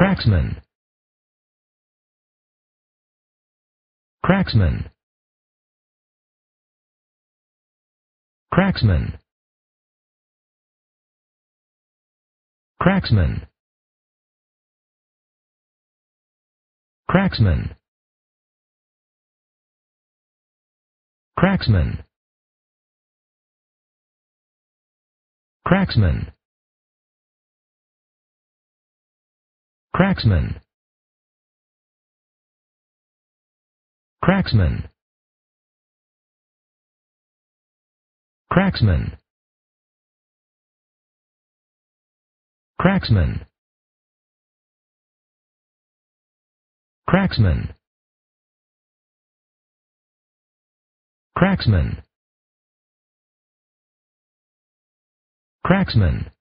Cracksman. Cracksman. Cracksman. Cracksman. Cracksman. Cracksman. Cracksman. Cracksman. Cracksman. Cracksman. Cracksman. Cracksman. Cracksman. Cracksman.